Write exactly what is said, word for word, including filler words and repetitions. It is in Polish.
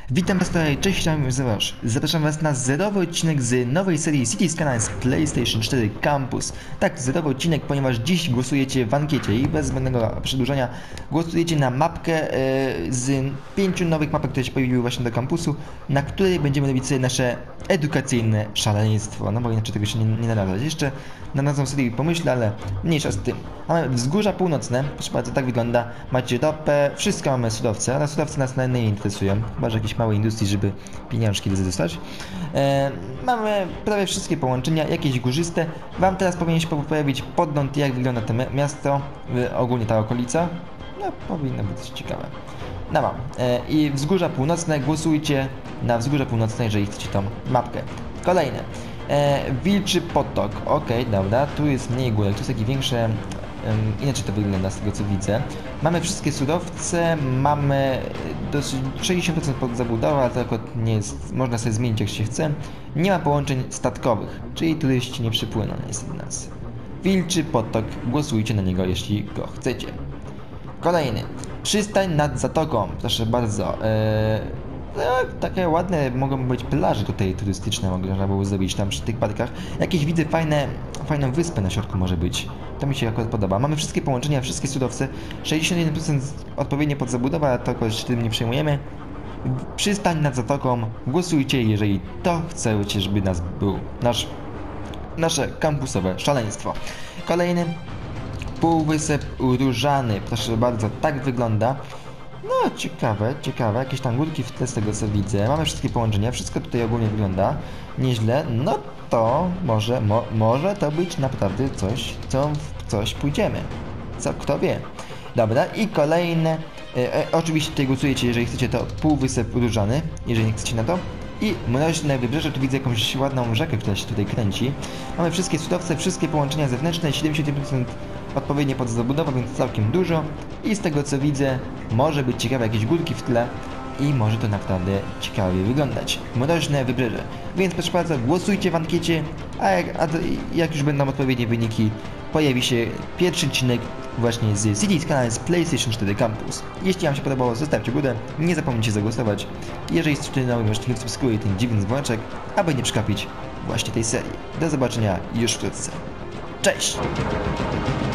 Witam was tutaj, cześć, tam Zewasz. Zapraszam was na zerowy odcinek z nowej serii City Skylines PlayStation cztery Campus. Tak, zerowy odcinek, ponieważ dziś głosujecie w ankiecie i bez zbędnego przedłużenia głosujecie na mapkę e, z pięciu nowych mapek, które się pojawiły właśnie do kampusu, na której będziemy robić sobie nasze edukacyjne szaleństwo. No bo inaczej tego się nie, nie narażać. Jeszcze na nazwę serii pomyślę, ale mniejsza z tym. Mamy wzgórza północne, proszę bardzo, tak wygląda. Macie ropę, wszystko mamy surowce, ale surowce nas nie interesują, chyba że jakieś małej industrii, żeby pieniążki dostać. E, mamy prawie wszystkie połączenia, jakieś górzyste. Wam teraz powinien się pojawić podgląd, jak wygląda to miasto, e, ogólnie ta okolica. No, powinno być ciekawe. No mam. E, I wzgórza północne, głosujcie na wzgórza północne, jeżeli chcecie tą mapkę. Kolejne. E, Wilczy potok, ok, dobra, tu jest mniej górek, tu jest takie większe. Inaczej to wygląda z tego co widzę. Mamy wszystkie surowce, mamy dosyć sześćdziesiąt procent pod zabudowę, ale to akurat nie jest, można sobie zmienić jak się chce. Nie ma połączeń statkowych, czyli turyści nie przypłyną niestety nas. Wilczy potok, głosujcie na niego jeśli go chcecie. Kolejny, przystań nad zatoką, proszę bardzo. Eee, no, takie ładne mogą być plaże tutaj turystyczne, można było zrobić tam przy tych parkach. Jakieś widzę fajne, fajną wyspę na środku może być. To mi się akurat podoba. Mamy wszystkie połączenia, wszystkie surowce. sześćdziesiąt jeden procent odpowiednio pod zabudowę, ale to akurat się tym nie przejmujemy. Przystań nad zatoką, głosujcie, jeżeli to chcecie, żeby nas był nasz, nasze kampusowe szaleństwo. Kolejny, półwysep Różany, proszę bardzo, tak wygląda. No, ciekawe, ciekawe, jakieś tam górki w tle z tego co widzę. Mamy wszystkie połączenia, wszystko tutaj ogólnie wygląda nieźle. No to może, mo, może to być naprawdę coś, co w coś pójdziemy. Co, kto wie. Dobra, i kolejne. E, e, oczywiście tutaj głosujecie, jeżeli chcecie to półwysep Różany, jeżeli nie chcecie na to. I mroźne wybrzeże, tu widzę jakąś ładną rzekę, która się tutaj kręci. Mamy wszystkie surowce, wszystkie połączenia zewnętrzne, siedemdziesiąt jeden procent odpowiednio pod zabudową, więc całkiem dużo. I z tego co widzę, może być ciekawe jakieś górki w tle i może to naprawdę ciekawie wyglądać. Mroźne wybrzeże. Więc proszę bardzo, głosujcie w ankiecie, a jak, a jak już będą odpowiednie wyniki, pojawi się pierwszy odcinek właśnie z City Skylines PlayStation cztery Campus. Jeśli wam się podobało, zostawcie górę, nie zapomnijcie zagłosować. Jeżeli jesteście nowi, możecie subskrybować ten dziwny dzwoneczek, aby nie przegapić właśnie tej serii. Do zobaczenia już wkrótce. Cześć!